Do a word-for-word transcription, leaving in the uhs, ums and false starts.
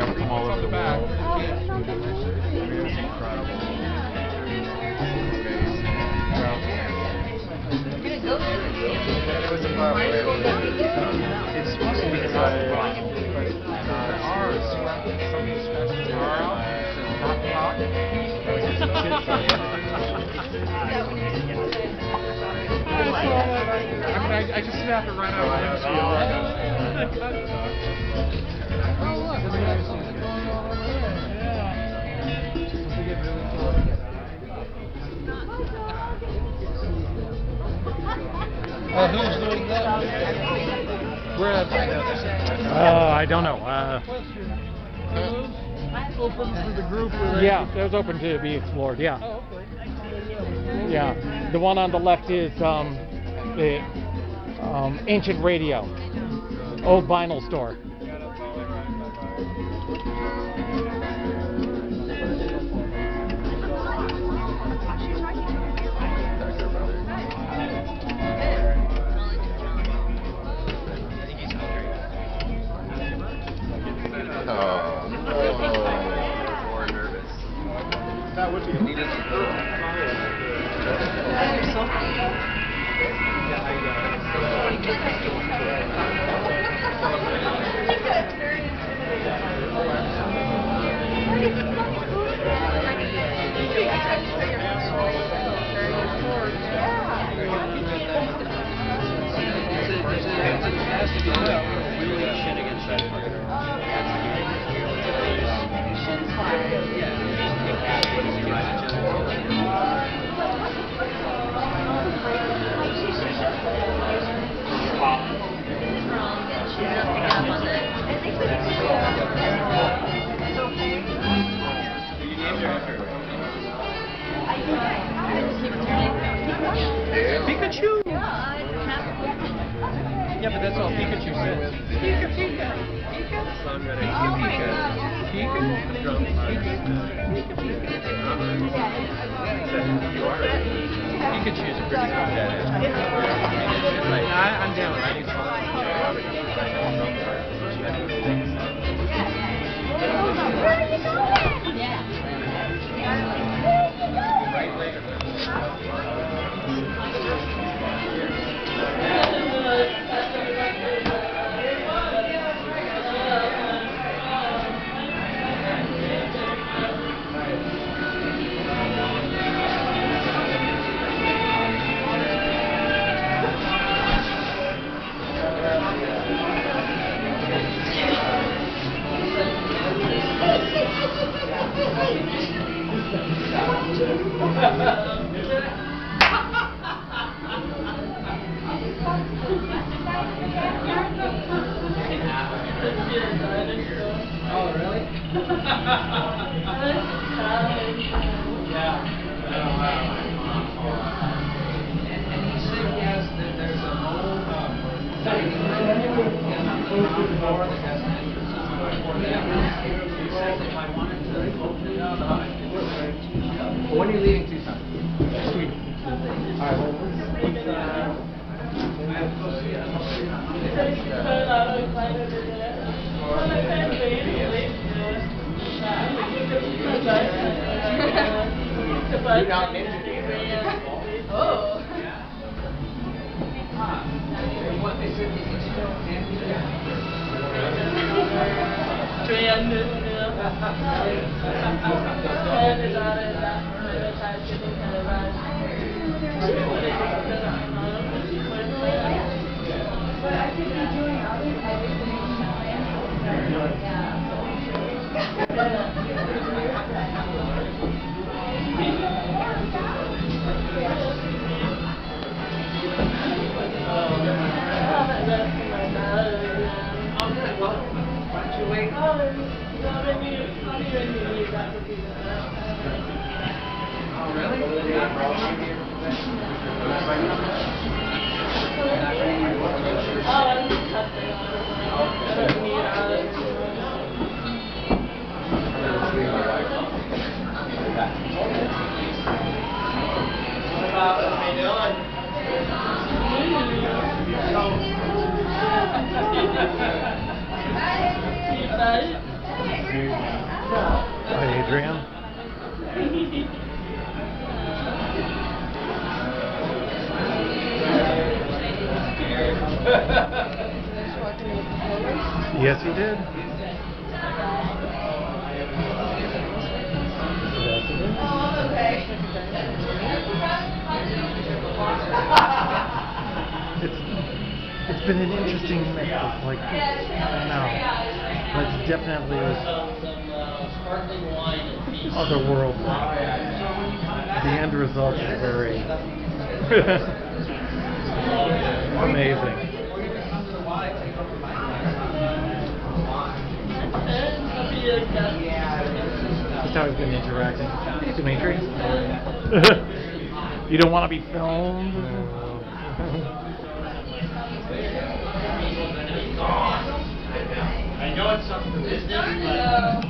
I'm all over the back. It's incredible. It was a It's supposed to be the size of but there are something special. There are not talk. I mean, I, I just have to run out of the Oh, look, there's a guy going on over there. Yeah. Just to get really close. Uh, who's doing that? Where at? Uh, I don't know. Uh, Open for the group. yeah, it was open to be explored. Yeah. Oh, okay. Yeah. The one on the left is um, the um, Ancient Radio, old vinyl store. That would be needed. Pikachu! Yeah, but that's all Pikachu says. Pika, Pika. Pika? So I'm gonna Pika, Pika. Pika? Drum Pika, Pika. You are. Pikachu is a pretty good dad. I'm down. I need Where are you going? right later. Oh, really? Yeah. Oh, wow. And, and he said he has, that there's a whole um, thing on the door that has an entrance for them. He said if I wanted to open it up, I could do it. When are you leaving Tucson? Sweet. All right, well, let's uh, I have to go see it. Oh. Yeah. Ah. What they said is still But I could be doing everything Oh, really? Hi, Adrian. Yes, he did. It's it's been an interesting mix. It's like I don't know. It's definitely otherworldly. The end result is very amazing. Just how he's been interacting. Dimitri? You don't want to be filmed? I know it's something for business, but